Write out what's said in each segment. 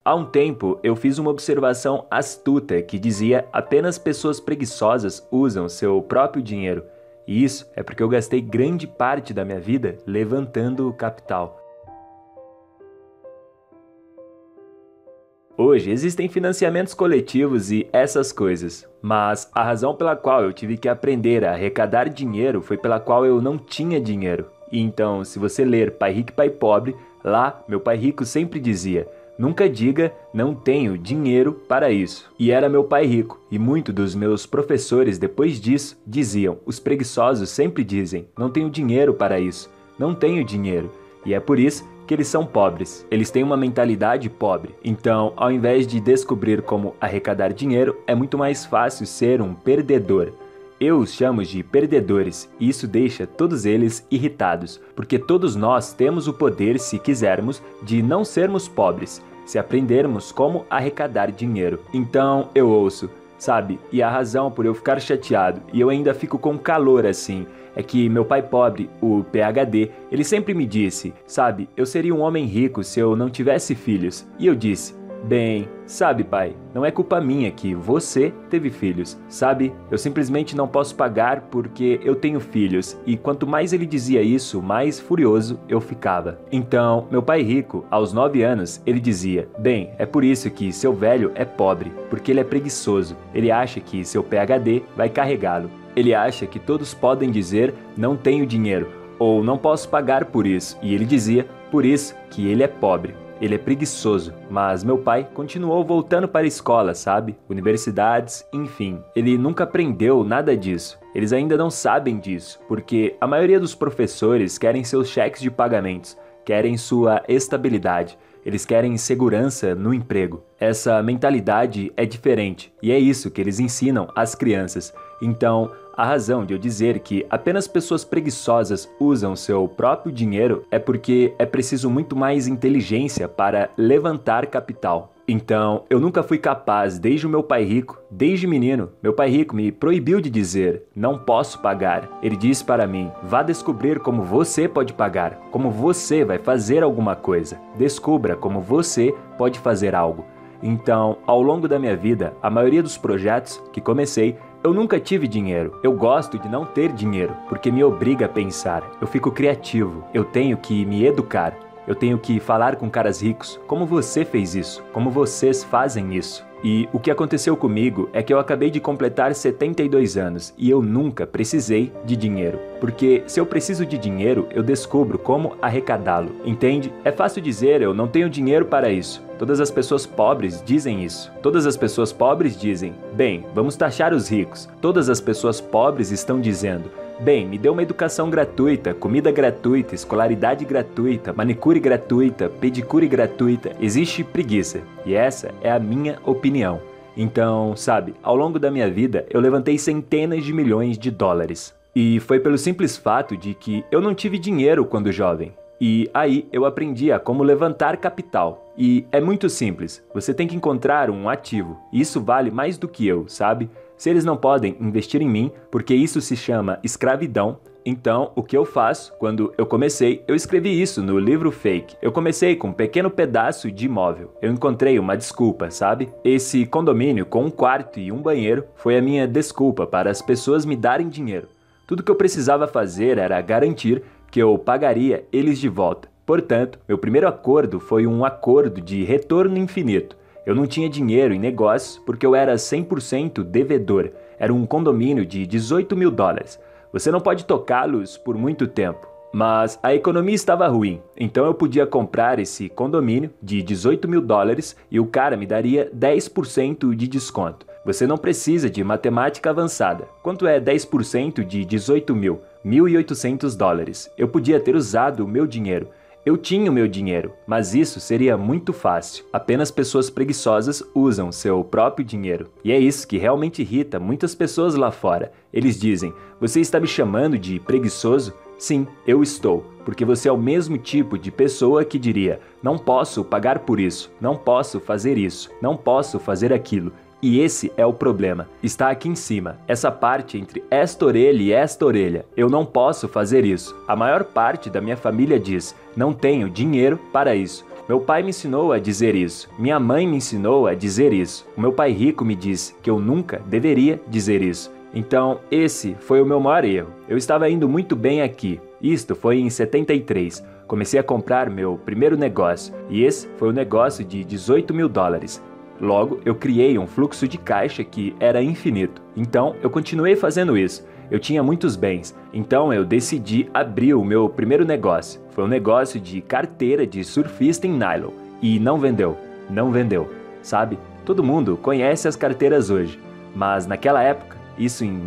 Há um tempo, eu fiz uma observação astuta que dizia apenas pessoas preguiçosas usam seu próprio dinheiro. E isso é porque eu gastei grande parte da minha vida levantando o capital. Hoje existem financiamentos coletivos e essas coisas, mas a razão pela qual eu tive que aprender a arrecadar dinheiro foi pela qual eu não tinha dinheiro. E então, se você ler Pai Rico e Pai Pobre, lá meu pai rico sempre dizia: nunca diga não tenho dinheiro para isso. E era meu pai rico, e muitos dos meus professores depois disso diziam: os preguiçosos sempre dizem não tenho dinheiro para isso, não tenho dinheiro. E é por isso que eles são pobres. Eles têm uma mentalidade pobre. Então, ao invés de descobrir como arrecadar dinheiro, é muito mais fácil ser um perdedor. Eu os chamo de perdedores, e isso deixa todos eles irritados, porque todos nós temos o poder, se quisermos, de não sermos pobres, se aprendermos como arrecadar dinheiro. Então, eu ouço, sabe? E a razão por eu ficar chateado, e eu ainda fico com calor assim, é que meu pai pobre, o PhD, ele sempre me disse, sabe, eu seria um homem rico se eu não tivesse filhos. E eu disse: bem, sabe pai, não é culpa minha que você teve filhos, sabe? Eu simplesmente não posso pagar porque eu tenho filhos. E quanto mais ele dizia isso, mais furioso eu ficava. Então, meu pai rico, aos 9 anos, ele dizia: bem, é por isso que seu velho é pobre, porque ele é preguiçoso. Ele acha que seu PhD vai carregá-lo. Ele acha que todos podem dizer não tenho dinheiro ou não posso pagar por isso. E ele dizia por isso que ele é pobre. Ele é preguiçoso, mas meu pai continuou voltando para a escola, sabe? Universidades, enfim. Ele nunca aprendeu nada disso. Eles ainda não sabem disso, porque a maioria dos professores querem seus cheques de pagamentos, querem sua estabilidade. Eles querem segurança no emprego. Essa mentalidade é diferente e é isso que eles ensinam às crianças. Então, a razão de eu dizer que apenas pessoas preguiçosas usam seu próprio dinheiro é porque é preciso muito mais inteligência para levantar capital. Então, eu nunca fui capaz, desde o meu pai rico, desde menino, meu pai rico me proibiu de dizer, não posso pagar. Ele disse para mim, vá descobrir como você pode pagar, como você vai fazer alguma coisa. Descubra como você pode fazer algo. Então, ao longo da minha vida, a maioria dos projetos que comecei, eu nunca tive dinheiro. Eu gosto de não ter dinheiro, porque me obriga a pensar. Eu fico criativo, eu tenho que me educar. Eu tenho que falar com caras ricos, como você fez isso, como vocês fazem isso. E o que aconteceu comigo é que eu acabei de completar 72 anos e eu nunca precisei de dinheiro. Porque se eu preciso de dinheiro, eu descubro como arrecadá-lo, entende? É fácil dizer eu não tenho dinheiro para isso. Todas as pessoas pobres dizem isso. Todas as pessoas pobres dizem, bem, vamos taxar os ricos. Todas as pessoas pobres estão dizendo, bem, me dê uma educação gratuita, comida gratuita, escolaridade gratuita, manicure gratuita, pedicure gratuita. Existe preguiça. E essa é a minha opinião. Então, sabe, ao longo da minha vida, eu levantei centenas de milhões de dólares. E foi pelo simples fato de que eu não tive dinheiro quando jovem. E aí eu aprendi a como levantar capital. E é muito simples, você tem que encontrar um ativo. E isso vale mais do que eu, sabe? Se eles não podem investir em mim, porque isso se chama escravidão, então o que eu faço? Quando eu comecei, eu escrevi isso no livro Fake. Eu comecei com um pequeno pedaço de imóvel. Eu encontrei uma desculpa, sabe? Esse condomínio com um quarto e um banheiro foi a minha desculpa para as pessoas me darem dinheiro. Tudo que eu precisava fazer era garantir que eu pagaria eles de volta. Portanto, meu primeiro acordo foi um acordo de retorno infinito. Eu não tinha dinheiro em negócios porque eu era 100% devedor. Era um condomínio de 18 mil dólares. Você não pode tocá-los por muito tempo. Mas a economia estava ruim, então eu podia comprar esse condomínio de 18 mil dólares e o cara me daria 10% de desconto. Você não precisa de matemática avançada. Quanto é 10% de 18 mil? 1.800 dólares. Eu podia ter usado o meu dinheiro. Eu tinha o meu dinheiro, mas isso seria muito fácil. Apenas pessoas preguiçosas usam seu próprio dinheiro. E é isso que realmente irrita muitas pessoas lá fora. Eles dizem, você está me chamando de preguiçoso? Sim, eu estou, porque você é o mesmo tipo de pessoa que diria, não posso pagar por isso, não posso fazer isso, não posso fazer aquilo. E esse é o problema. Está aqui em cima, essa parte entre esta orelha e esta orelha. Eu não posso fazer isso. A maior parte da minha família diz, não tenho dinheiro para isso. Meu pai me ensinou a dizer isso. Minha mãe me ensinou a dizer isso. O meu pai rico me disse que eu nunca deveria dizer isso. Então, esse foi o meu maior erro. Eu estava indo muito bem aqui. Isto foi em 73. Comecei a comprar meu primeiro negócio. E esse foi um negócio de 18 mil dólares. Logo, eu criei um fluxo de caixa que era infinito. Então, eu continuei fazendo isso. Eu tinha muitos bens, então eu decidi abrir o meu primeiro negócio. Foi um negócio de carteira de surfista em nylon. E não vendeu, sabe? Todo mundo conhece as carteiras hoje, mas naquela época, isso em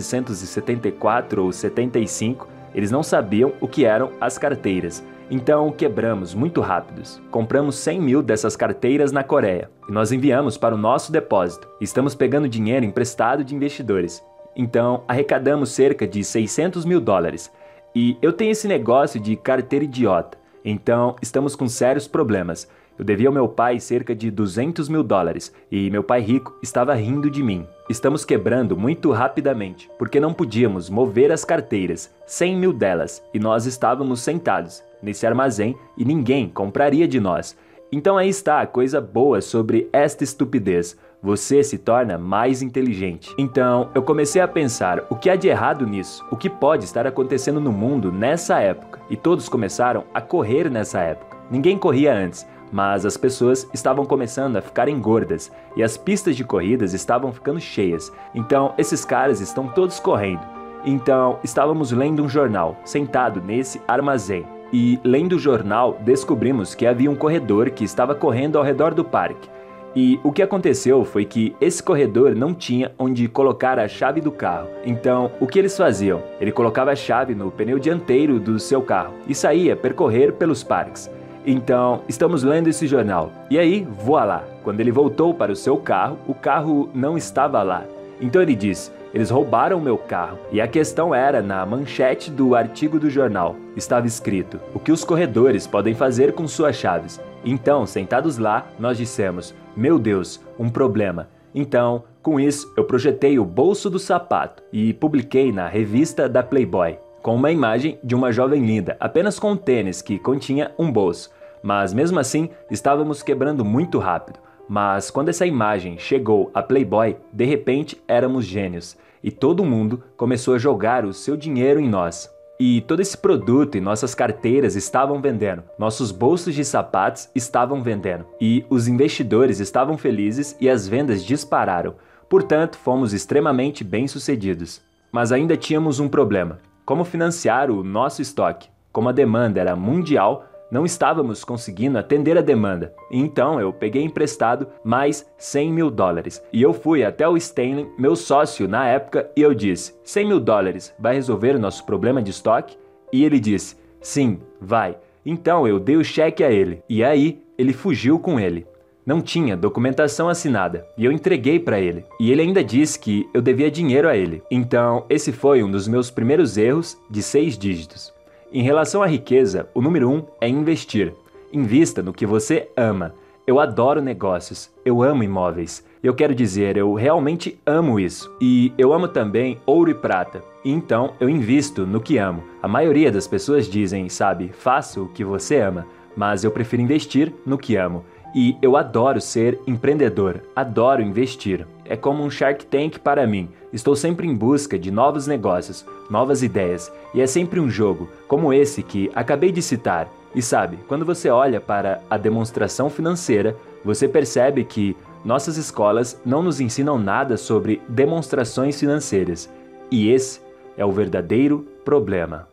1974 ou 75, eles não sabiam o que eram as carteiras. Então quebramos muito rápidos. Compramos 100 mil dessas carteiras na Coreia e nós enviamos para o nosso depósito. Estamos pegando dinheiro emprestado de investidores. Então arrecadamos cerca de 600 mil dólares. E eu tenho esse negócio de carteira idiota. Então estamos com sérios problemas. Eu devia ao meu pai cerca de 200 mil dólares e meu pai rico estava rindo de mim. Estamos quebrando muito rapidamente, porque não podíamos mover as carteiras, 100 mil delas, e nós estávamos sentados nesse armazém e ninguém compraria de nós. Então aí está a coisa boa sobre esta estupidez. Você se torna mais inteligente. Então eu comecei a pensar, o que há de errado nisso? O que pode estar acontecendo no mundo nessa época? E todos começaram a correr nessa época. Ninguém corria antes. Mas as pessoas estavam começando a ficarem gordas e as pistas de corridas estavam ficando cheias. Então esses caras estão todos correndo. Então estávamos lendo um jornal, sentado nesse armazém. E lendo o jornal descobrimos que havia um corredor que estava correndo ao redor do parque. E o que aconteceu foi que esse corredor não tinha onde colocar a chave do carro. Então, o que eles faziam? Ele colocava a chave no pneu dianteiro do seu carro e saía percorrer pelos parques. Então, estamos lendo esse jornal. E aí, voilá, quando ele voltou para o seu carro, o carro não estava lá. Então ele disse, eles roubaram meu carro. E a questão era, na manchete do artigo do jornal, estava escrito, o que os corredores podem fazer com suas chaves. Então, sentados lá, nós dissemos, meu Deus, um problema. Então, com isso, eu projetei o bolso do sapato e publiquei na revista da Playboy, com uma imagem de uma jovem linda, apenas com um tênis que continha um bolso. Mas mesmo assim, estávamos quebrando muito rápido. Mas quando essa imagem chegou à Playboy, de repente éramos gênios. E todo mundo começou a jogar o seu dinheiro em nós. E todo esse produto e nossas carteiras estavam vendendo. Nossos bolsos de sapatos estavam vendendo. E os investidores estavam felizes e as vendas dispararam. Portanto, fomos extremamente bem-sucedidos. Mas ainda tínhamos um problema. Como financiar o nosso estoque? Como a demanda era mundial, não estávamos conseguindo atender a demanda. Então eu peguei emprestado mais 100 mil dólares. E eu fui até o Stanley, meu sócio na época, e eu disse, 100 mil dólares vai resolver o nosso problema de estoque? E ele disse, sim, vai. Então eu dei o cheque a ele. E aí ele fugiu com ele. Não tinha documentação assinada, e eu entreguei para ele. E ele ainda disse que eu devia dinheiro a ele. Então, esse foi um dos meus primeiros erros de 6 dígitos. Em relação à riqueza, o número 1 é investir. Invista no que você ama. Eu adoro negócios, eu amo imóveis. Eu quero dizer, eu realmente amo isso. E eu amo também ouro e prata. E então, eu invisto no que amo. A maioria das pessoas dizem, sabe, faça o que você ama. Mas eu prefiro investir no que amo. E eu adoro ser empreendedor, adoro investir. É como um Shark Tank para mim. Estou sempre em busca de novos negócios, novas ideias. E é sempre um jogo, como esse que acabei de citar. E sabe, quando você olha para a demonstração financeira, você percebe que nossas escolas não nos ensinam nada sobre demonstrações financeiras. E esse é o verdadeiro problema.